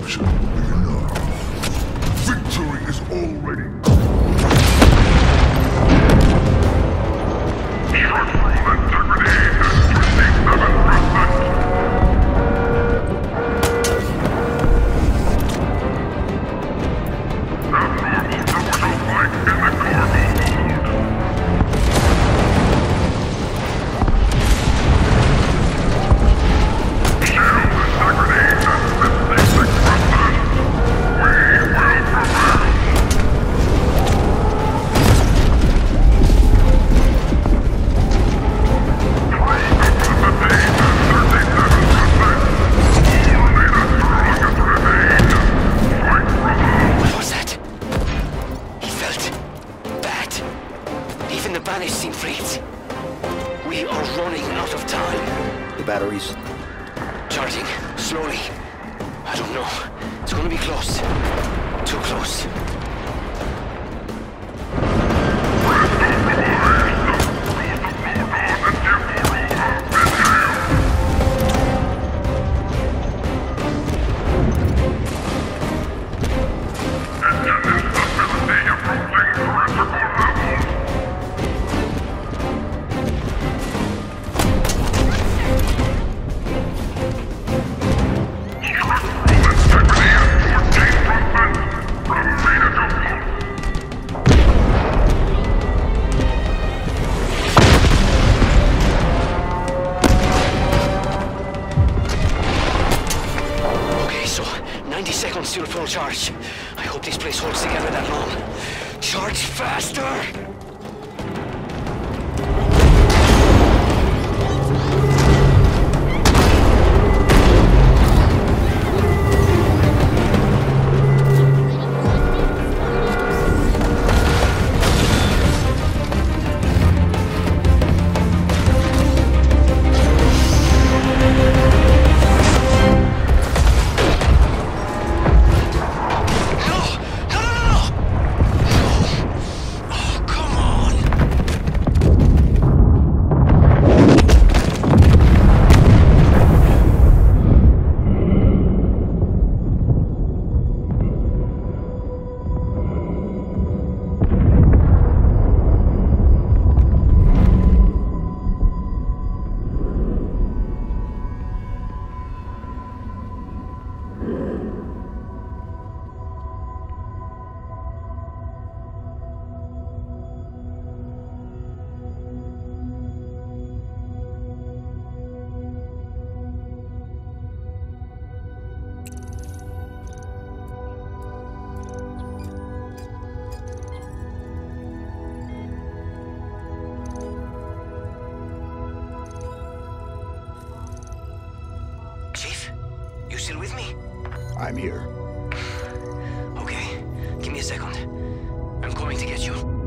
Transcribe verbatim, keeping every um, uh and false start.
Unfortunately enough, victory is already Structural integrity is twenty-seven percent. Abnormal torso flight in the cargo hold. Shield integrity is fifty-six percent. We will prevail. Spanish seem freed. We are running out of time. The batteries? Charging. Slowly. I don't know. It's gonna be close. Too close. ninety seconds till full charge. I hope this place holds together that long. Charge faster! Chief, you still with me? I'm here. Okay, give me a second. I'm coming to get you.